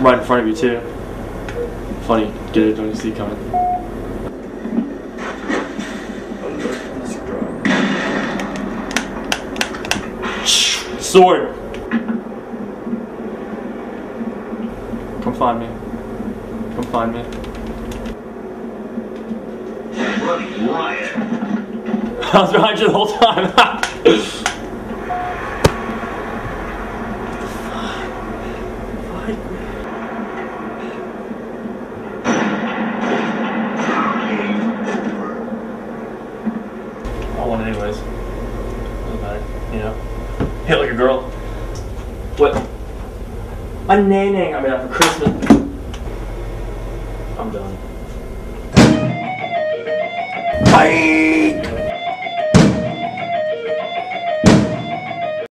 right in front of you too. Funny, get it when you see it coming. Sword! Come find me. Come find me. Running riot. I was behind you the whole time. I won anyways. Doesn't matter, you know. Hit like a girl. What? A nanang I made out for Christmas. I'm done. Bye!